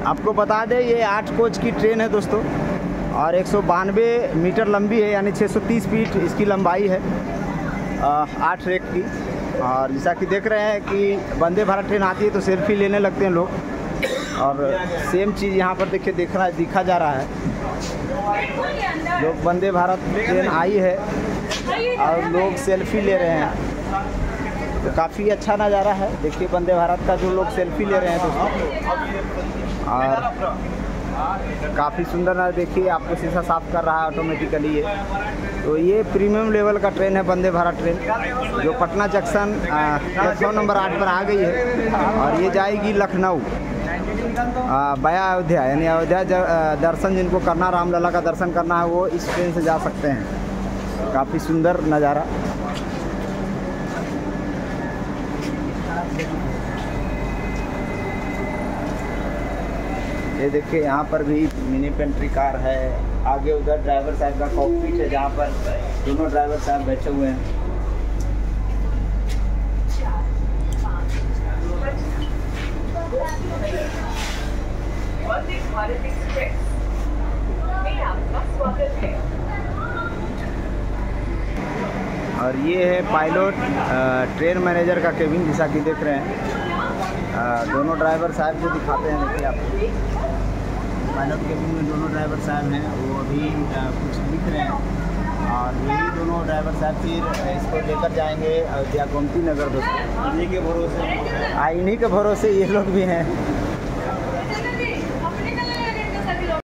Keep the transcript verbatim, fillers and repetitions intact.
आपको बता दें ये आठ कोच की ट्रेन है दोस्तों, और एक सौ बानवे मीटर लंबी है, यानी छः सौ तीस फीट इसकी लंबाई है, आठ रेक की। और जैसा कि देख रहे हैं कि वंदे भारत ट्रेन आती है तो सेल्फी लेने लगते हैं लोग, और सेम चीज़ यहाँ पर देखिए देख रहा दिखा जा रहा है। जो वंदे भारत ट्रेन आई है और लोग सेल्फी ले रहे हैं, तो काफ़ी अच्छा नज़ारा है। देखिए वंदे भारत का जो लोग सेल्फी ले रहे हैं दोस्तों, और काफ़ी सुंदर नज़ारा। देखिए आपको शीशा साफ कर रहा है ऑटोमेटिकली ये। तो ये प्रीमियम लेवल का ट्रेन है वंदे भारत ट्रेन, जो पटना जंक्शन प्लेटफॉर्म नंबर आठ पर आ गई है, और ये जाएगी लखनऊ बाया अयोध्या, यानी अयोध्या दर्शन जिनको करना, रामलला का दर्शन करना है वो इस ट्रेन से जा सकते हैं। काफ़ी सुंदर नज़ारा। ये देखिए यहाँ पर भी मिनी पेंट्री कार है। आगे उधर ड्राइवर साहब का कॉकपिट है, जहाँ पर दोनों ड्राइवर साहब बैठे हुए हैं। और ये है पायलट ट्रेन मैनेजर का केबिन, जैसा कि देख रहे हैं। आ, दोनों ड्राइवर साहब को दिखाते हैं। देखिए आपको पायलट केबिन में दोनों ड्राइवर साहब हैं, वो अभी आ, कुछ लिख रहे हैं, और यही दोनों ड्राइवर साहब फिर इसको लेकर जाएंगे अयोध्या गोमती नगर दोस्तों। इन्हीं के भरोसे आ इन्हीं के भरोसे ये लोग भी हैं।